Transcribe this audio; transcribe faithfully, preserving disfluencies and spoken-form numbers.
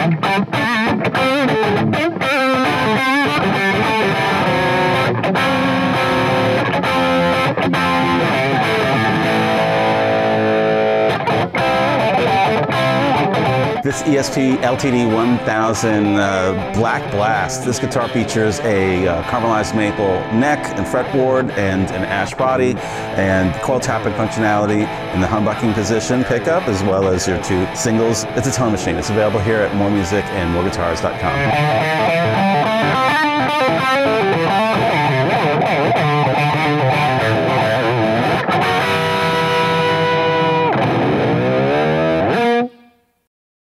This E S P L T D one thousand uh, Black Blast. This guitar features a uh, caramelized maple neck and fretboard and an ash body and coil tapping functionality in the humbucking position pickup, as well as your two singles. It's a tone machine. It's available here at more music and more guitars dot com.